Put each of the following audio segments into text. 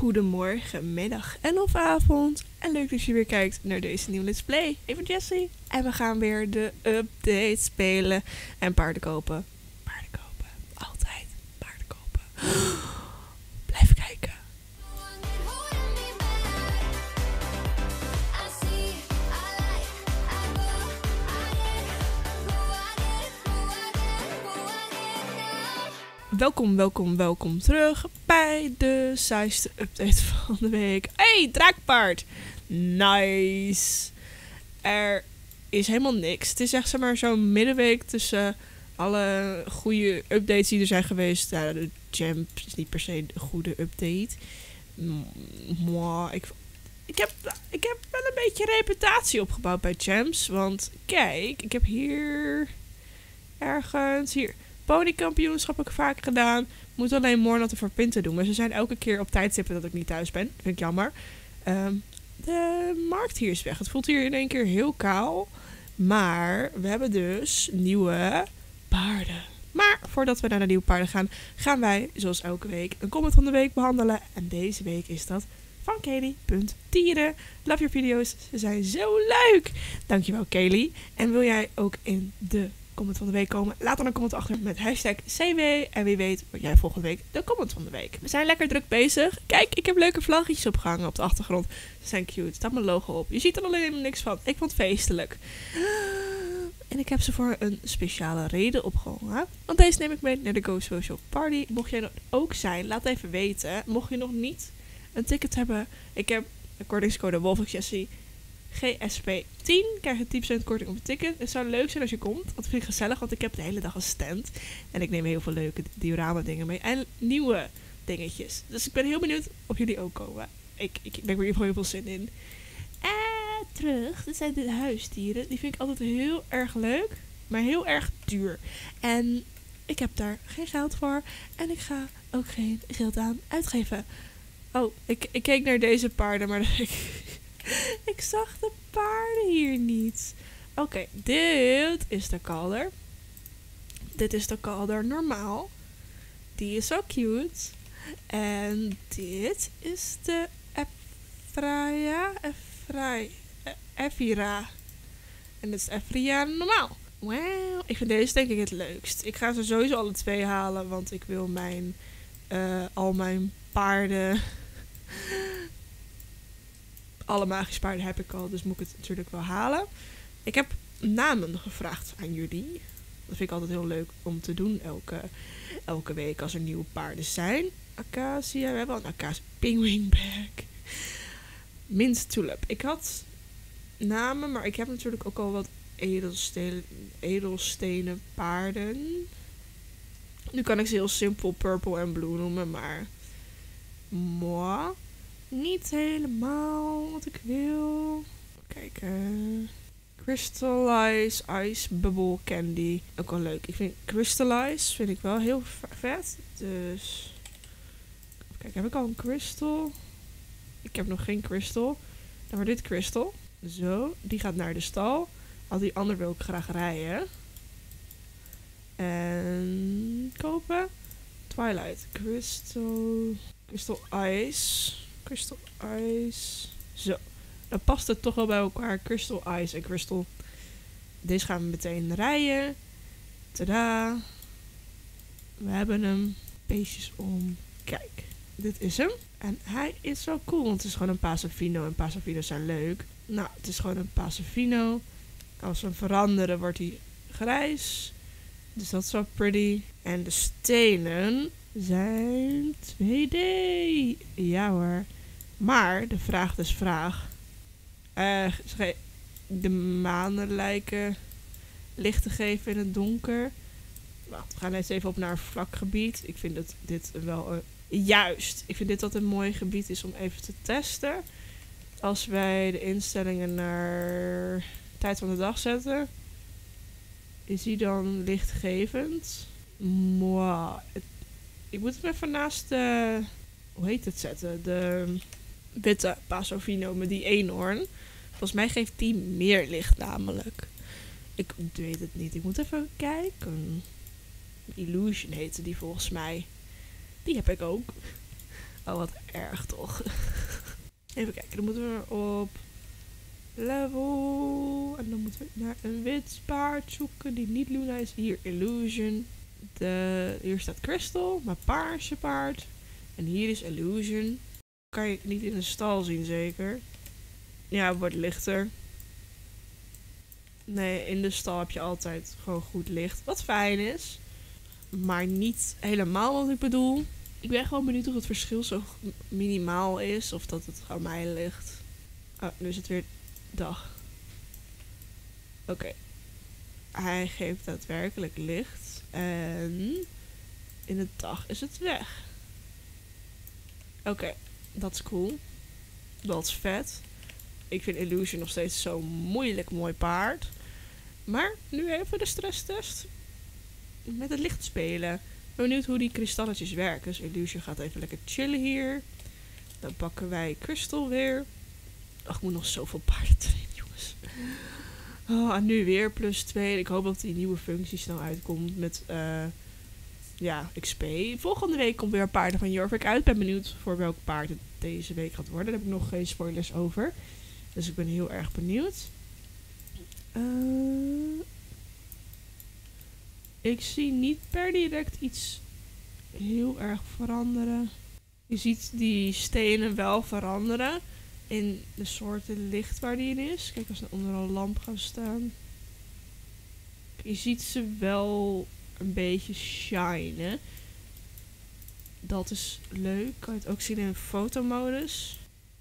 Goedemorgen, middag of avond. En leuk dat je weer kijkt naar deze nieuwe Let's Play. Ik ben Jessie. En we gaan weer de update spelen. En paarden kopen. Paarden kopen. Altijd paarden kopen. Blijf kijken. Welkom terug bij de saaiste update van de week. Hey, draakpaard! Nice! Er is helemaal niks. Het is echt zeg maar zo'n middenweek tussen alle goede updates die er zijn geweest. Ja, de Champ is niet per se een goede update. Ik heb wel een beetje reputatie opgebouwd bij Champs. Want kijk, ik heb hier ergens hier ponykampioenschap heb ik vaak gedaan. Moet alleen Mornat voor Pinten doen. Maar ze zijn elke keer op tijdstippen dat ik niet thuis ben. Dat vind ik jammer. De markt hier is weg. Het voelt hier in één keer heel kaal. Maar we hebben dus nieuwe paarden. Maar voordat we naar de nieuwe paarden gaan, gaan wij zoals elke week een comment van de week behandelen. En deze week is dat van Kaylee.Tieren. Love your video's. Ze zijn zo leuk. Dankjewel Kaylee. En wil jij ook in de comment van de week komen? Laat dan een comment achter met hashtag CW. En wie weet word jij volgende week de comment van de week. We zijn lekker druk bezig. Kijk, ik heb leuke vlaggetjes opgehangen op de achtergrond. Ze zijn cute. Er staat mijn logo op. Je ziet er alleen helemaal niks van. Ik vond het feestelijk. En ik heb ze voor een speciale reden opgehangen. Want deze neem ik mee naar de Go Social Party. Mocht jij er ook zijn, laat even weten. Mocht je nog niet een ticket hebben. Ik heb een kortingscode WolfXJessie. GSP10 krijg je 10% korting op het ticket. Het zou leuk zijn als je komt. Want ik vind het gezellig, want ik heb de hele dag een stand. En ik neem heel veel leuke diorama dingen mee. En nieuwe dingetjes. Dus ik ben heel benieuwd of jullie ook komen. Ik heb er heel veel zin in. En terug. Dit zijn de huisdieren. Die vind ik altijd heel erg leuk. Maar heel erg duur. En ik heb daar geen geld voor. En ik ga ook geen geld aan uitgeven. Oh, ik keek naar deze paarden. Maar ik zag de paarden hier niet. Oké, dit is de kalder. Dit is de kalder normaal. Die is zo cute. En dit is de Evira. En dit is Evira normaal. Wauw, ik vind deze denk ik het leukst. Ik ga ze sowieso alle twee halen, want ik wil al mijn paarden... Alle magische paarden heb ik al, dus moet ik het natuurlijk wel halen. Ik heb namen gevraagd aan jullie. Dat vind ik altijd heel leuk om te doen elke week als er nieuwe paarden zijn. Acacia, we hebben al een Acacia. Pingwingback. Mint Tulip. Ik had namen, maar ik heb natuurlijk ook al wat edelstenen paarden. Nu kan ik ze heel simpel purple en blue noemen, maar... Moi. Niet helemaal wat ik wil. Kijken. Crystallize Ice Bubble Candy. Ook wel leuk. Ik vind Crystallize vind ik wel heel vet. Dus. Kijk, heb ik al een crystal? Ik heb nog geen crystal. Dan wordt dit crystal. Zo. Die gaat naar de stal. Al die andere wil ik graag rijden. En kopen. Twilight. Crystal Ice. Crystal Ice. Zo. Dan past het toch wel bij elkaar. Crystal Ice en Crystal. Deze gaan we meteen rijden. Tada. We hebben hem. Beestjes om. Kijk. Dit is hem. En hij is zo cool. Want het is gewoon een Pasofino. En Pasofino's zijn leuk. Nou, het is gewoon een Pasofino. Als we hem veranderen wordt hij grijs. Dus dat is wel pretty. En de stenen zijn 2D. Ja hoor. Maar de vraag is vraag. De manen lijken licht te geven in het donker. Wacht, we gaan eens even op naar een vlak gebied. Ik vind dat dit wel juist. Ik vind dit dat een mooi gebied is om even te testen. Als wij de instellingen naar tijd van de dag zetten. Is die dan lichtgevend? Moi. Ik moet hem even naast de... Hoe heet het zetten? De witte Pasofino met die eenhoorn. Volgens mij geeft die meer licht namelijk. Ik weet het niet. Ik moet even kijken. Illusion heette die volgens mij. Die heb ik ook. Oh, wat erg toch. Even kijken, dan moeten we op level. En dan moeten we naar een wit paard zoeken die niet Luna is. Hier, Illusion. Hier staat Crystal, maar paarse paard. En hier is Illusion. Kan je niet in de stal zien, zeker? Ja, het wordt lichter. Nee, in de stal heb je altijd gewoon goed licht. Wat fijn is. Maar niet helemaal wat ik bedoel. Ik ben gewoon benieuwd of het verschil zo minimaal is. Of dat het aan mij ligt. Oh, nu is het weer dag. Oké. Hij geeft daadwerkelijk licht. En in de dag is het weg. Oké, dat is cool. Dat is vet. Ik vind Illusion nog steeds zo'n moeilijk mooi paard. Maar nu even de stresstest. Met het licht spelen. Ik ben benieuwd hoe die kristalletjes werken. Dus Illusion gaat even lekker chillen hier. Dan pakken wij Crystal weer. Ach, ik moet nog zoveel paarden trainen, jongens. Oh, en nu weer +2. Ik hoop dat die nieuwe functie snel uitkomt met XP. Volgende week komt weer paarden van Jorvik uit. Ik ben benieuwd voor welk paard het deze week gaat worden. Daar heb ik nog geen spoilers over. Dus ik ben heel erg benieuwd. Ik zie niet per direct iets heel erg veranderen. Je ziet die stenen wel veranderen in de soorten licht waar die in is. Kijk, als er onder een lamp gaan staan. Je ziet ze wel een beetje shinen. Dat is leuk. Kan je het ook zien in fotomodus.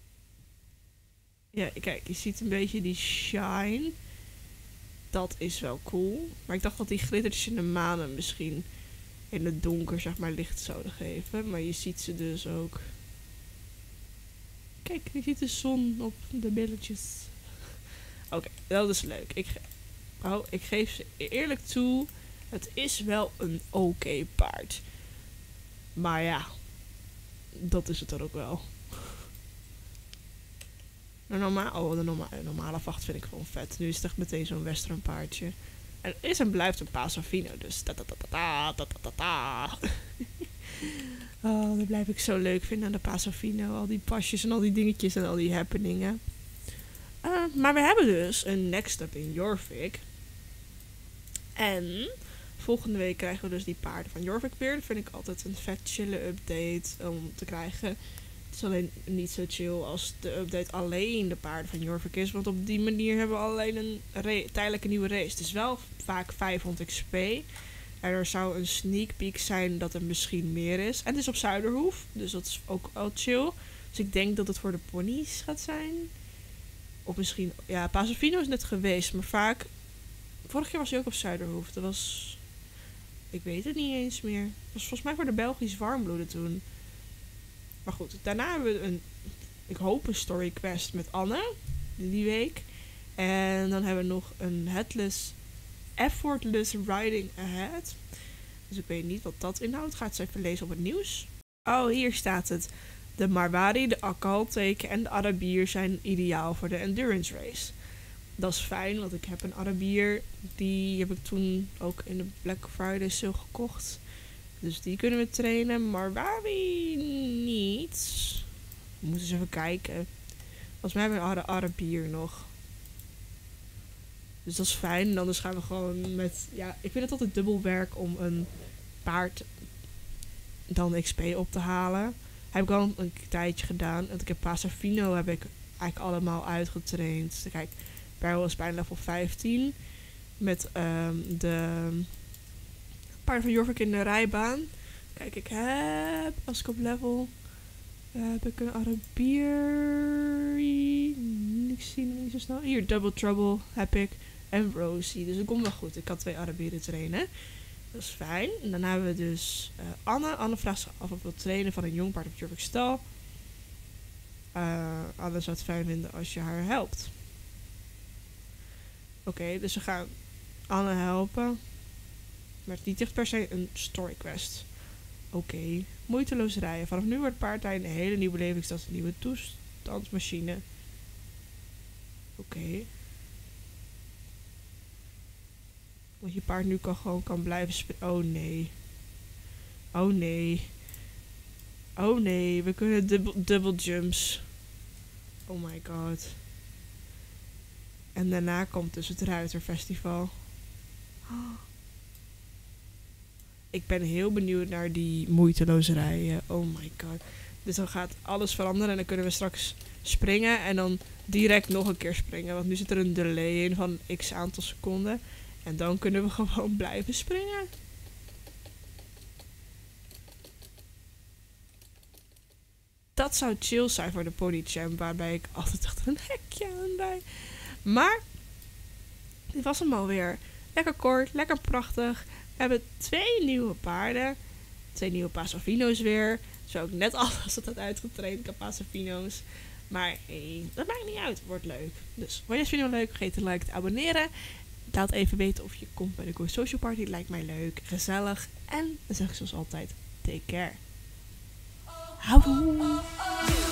Ja, kijk, je ziet een beetje die shine. Dat is wel cool. Maar ik dacht dat die glittertjes in de manen misschien in het donker, zeg maar, licht zouden geven. Maar je ziet ze dus ook. Kijk, je ziet de zon op de billetjes. Oké, dat is leuk. Ik geef ze eerlijk toe. Het is wel een oké paard. Maar ja, dat is het dan ook wel. De normale vacht vind ik gewoon vet. Nu is het echt meteen zo'n western paardje. En het is en blijft een Pasofino. Dus Oh, dat blijf ik zo leuk vinden aan de Pasofino. Al die pasjes en al die dingetjes en al die happeningen. Maar we hebben dus een next up in Jorvik. En volgende week krijgen we dus die paarden van Jorvik weer. Dat vind ik altijd een vet chille update om te krijgen. Het is alleen niet zo chill als de update alleen de paarden van Jorvik is. Want op die manier hebben we alleen een tijdelijke nieuwe race. Het is wel vaak 500 XP. En er zou een sneak peek zijn dat er misschien meer is. En het is op Zuiderhoef. Dus dat is ook al chill. Dus ik denk dat het voor de ponies gaat zijn. Of misschien... Ja, Pasofino is net geweest. Maar vaak... Vorig jaar was hij ook op Zuiderhoef. Dat was... Ik weet het niet eens meer. Dat was volgens mij voor de Belgisch warmbloeden toen. Maar goed, daarna hebben we ik hoop een story quest met Anne. Die week. En dan hebben we nog een effortless riding ahead. Dus ik weet niet wat dat inhoudt. Ga het eens even lezen op het nieuws. Oh, hier staat het. De Marwari, de Akalteken en de Arabier zijn ideaal voor de endurance race. Dat is fijn, want ik heb een Arabier. Die heb ik toen ook in de Black Friday sale gekocht. Dus die kunnen we trainen. Marwari niet. We moeten eens even kijken. Volgens mij hebben we een Arabier nog. Dus dat is fijn. En anders gaan we gewoon met... Ja, ik vind het altijd dubbel werk om een paard dan XP op te halen. Heb ik al een tijdje gedaan. Want ik heb Pasofino heb ik eigenlijk allemaal uitgetraind. Dus kijk, Peril is bijna level 15. Met de paard van Jorvik in de rijbaan. Kijk, ik heb... Als ik op level... heb ik een Arabier... Ik zie hem niet zo snel. Hier, Double Trouble heb ik. En Rosie. Dus dat komt wel goed. Ik kan 2 Arabieren trainen. Dat is fijn. En dan hebben we dus Anne. Anne vraagt zich af of wil trainen van een jong paard op Jorvik stal. Anne zou het fijn vinden als je haar helpt. Oké, dus we gaan Anne helpen. Maar het is niet echt per se een story quest. Oké. Moeiteloos rijden. Vanaf nu wordt paardrijden een hele nieuwe belevingsstad. Een nieuwe toestandsmachine. Oké. Want je paard nu gewoon kan blijven spelen. Oh nee. Oh nee. Oh nee, we kunnen double jumps. Oh my god. En daarna komt dus het Ruiterfestival. Ik ben heel benieuwd naar die moeiteloze rijen. Oh my god. Dus dan gaat alles veranderen en dan kunnen we straks springen en dan direct nog een keer springen. Want nu zit er een delay in van x aantal seconden. En dan kunnen we gewoon blijven springen. Dat zou chill zijn voor de ponychamp, waarbij ik altijd achter een hekje aan bij. Maar dit was hem alweer. Lekker kort, lekker prachtig. We hebben 2 nieuwe paarden. 2 nieuwe Pasofino's weer. Zo ook net alles dat had uitgetraind, ik Pasofino's. Maar dat maakt niet uit, wordt leuk. Dus vond je deze video leuk? Vergeet te liken, te abonneren. Laat even weten of je komt bij de Go Social Party. Lijkt mij leuk, gezellig. En dan zeg ik zoals altijd, take care. Houdoe!